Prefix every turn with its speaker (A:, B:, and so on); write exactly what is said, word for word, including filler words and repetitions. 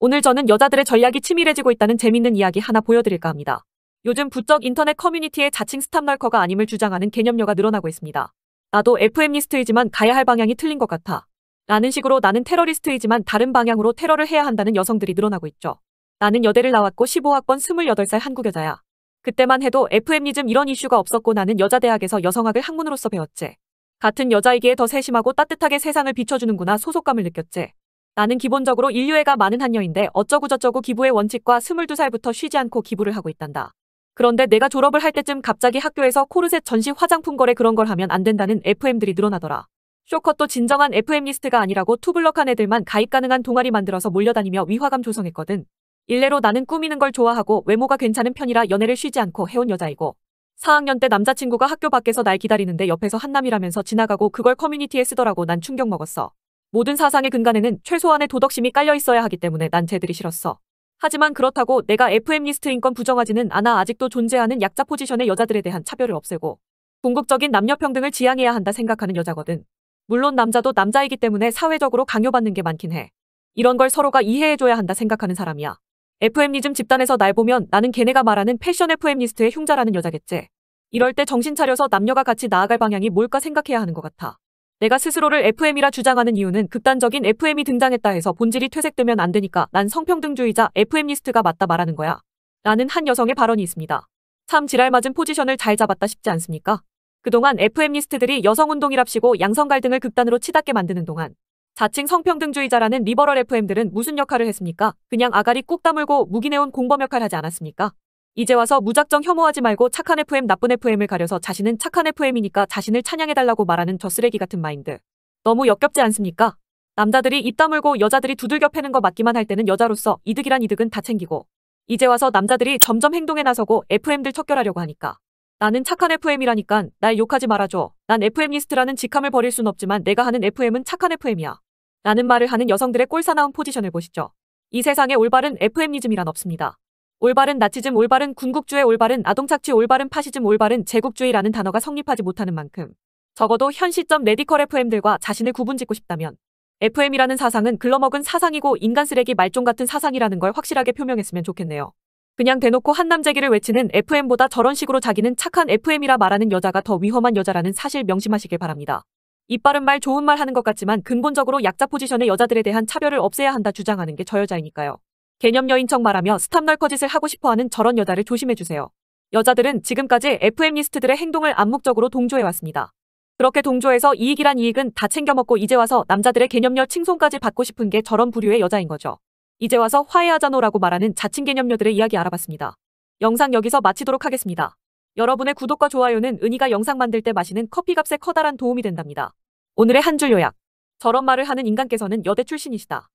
A: 오늘 저는 여자들의 전략이 치밀해지고 있다는 재밌는 이야기 하나 보여드릴까 합니다. 요즘 부쩍 인터넷 커뮤니티에 자칭 스탑널커가 아님을 주장하는 개념녀가 늘어나고 있습니다. 나도 에프엠리스트이지만 가야 할 방향이 틀린 것 같아. 라는 식으로 나는 테러리스트이지만 다른 방향으로 테러를 해야 한다는 여성들이 늘어나고 있죠. 나는 여대를 나왔고 십오 학번 스물여덟 살 한국 여자야. 그때만 해도 에프엠리즘 이런 이슈가 없었고 나는 여자대학에서 여성학을 학문으로서 배웠지. 같은 여자이기에 더 세심하고 따뜻하게 세상을 비춰주는구나 소속감을 느꼈지. 나는 기본적으로 인류애가 많은 한녀인데 어쩌구저쩌구 기부의 원칙과 스물두 살부터 쉬지 않고 기부를 하고 있단다. 그런데 내가 졸업을 할 때쯤 갑자기 학교에서 코르셋 전시 화장품 거래 그런 걸 하면 안 된다는 에프엠들이 늘어나더라. 쇼컷도 진정한 에프엠리스트가 아니라고 투블럭한 애들만 가입 가능한 동아리 만들어서 몰려다니며 위화감 조성했거든. 일례로 나는 꾸미는 걸 좋아하고 외모가 괜찮은 편이라 연애를 쉬지 않고 해온 여자이고 사 학년 때 남자친구가 학교 밖에서 날 기다리는데 옆에서 한남이라면서 지나가고 그걸 커뮤니티에 쓰더라고. 난 충격 먹었어. 모든 사상의 근간에는 최소한의 도덕심이 깔려 있어야 하기 때문에 난 쟤들이 싫었어. 하지만 그렇다고 내가 에프엠리스트인 건 부정하지는 않아. 아직도 존재하는 약자 포지션의 여자들에 대한 차별을 없애고 궁극적인 남녀평등을 지향해야 한다 생각하는 여자거든. 물론 남자도 남자이기 때문에 사회적으로 강요받는 게 많긴 해. 이런 걸 서로가 이해해줘야 한다 생각하는 사람이야. 에프엠리즘 집단에서 날 보면 나는 걔네가 말하는 패션 에프엠리스트의 흉자라는 여자겠지. 이럴 때 정신 차려서 남녀가 같이 나아갈 방향이 뭘까 생각해야 하는 것 같아. 내가 스스로를 에프엠이라 주장하는 이유는 극단적인 에프엠이 등장했다 해서 본질이 퇴색되면 안 되니까 난 성평등주의자 에프엠리스트가 맞다 말하는 거야. 라는 한 여성의 발언이 있습니다. 참 지랄맞은 포지션을 잘 잡았다 싶지 않습니까? 그동안 에프엠리스트들이 여성운동이랍시고 양성 갈등을 극단으로 치닫게 만드는 동안 자칭 성평등주의자라는 리버럴 에프엠들은 무슨 역할을 했습니까? 그냥 아가리 꾹 다물고 무기내온 공범 역할 하지 않았습니까? 이제 와서 무작정 혐오하지 말고 착한 에프엠 나쁜 에프엠을 가려서 자신은 착한 에프엠이니까 자신을 찬양해달라고 말하는 저 쓰레기 같은 마인드. 너무 역겹지 않습니까? 남자들이 입 다물고 여자들이 두들겨 패는 거 맞기만 할 때는 여자로서 이득이란 이득은 다 챙기고 이제 와서 남자들이 점점 행동에 나서고 에프엠들 척결하려고 하니까 나는 착한 에프엠이라니깐 날 욕하지 말아줘. 난 에프엠리스트라는 직함을 버릴 순 없지만 내가 하는 에프엠은 착한 에프엠이야. 라는 말을 하는 여성들의 꼴사나운 포지션을 보시죠. 이 세상에 올바른 에프엠리즘이란 없습니다. 올바른 나치즘, 올바른 군국주의, 올바른 아동착취, 올바른 파시즘, 올바른 제국주의라는 단어가 성립하지 못하는 만큼 적어도 현 시점 레디컬 에프엠들과 자신을 구분짓고 싶다면 에프엠이라는 사상은 글러먹은 사상이고 인간 쓰레기 말종 같은 사상이라는 걸 확실하게 표명했으면 좋겠네요. 그냥 대놓고 한남재기를 외치는 에프엠보다 저런 식으로 자기는 착한 에프엠이라 말하는 여자가 더 위험한 여자라는 사실 명심하시길 바랍니다. 이빠른 말 좋은 말 하는 것 같지만 근본적으로 약자 포지션의 여자들에 대한 차별을 없애야 한다 주장하는 게 저 여자이니까요. 개념녀인 척 말하며 스탑널커 짓을 하고 싶어하는 저런 여자를 조심해주세요. 여자들은 지금까지 에프엠리스트들의 행동을 암묵적으로 동조해왔습니다. 그렇게 동조해서 이익이란 이익은 다 챙겨먹고 이제 와서 남자들의 개념녀 칭송까지 받고 싶은 게 저런 부류의 여자인 거죠. 이제 와서 화해하자노라고 말하는 자칭 개념녀들의 이야기 알아봤습니다. 영상 여기서 마치도록 하겠습니다. 여러분의 구독과 좋아요는 은희가 영상 만들 때 마시는 커피값에 커다란 도움이 된답니다. 오늘의 한 줄 요약. 저런 말을 하는 인간께서는 여대 출신이시다.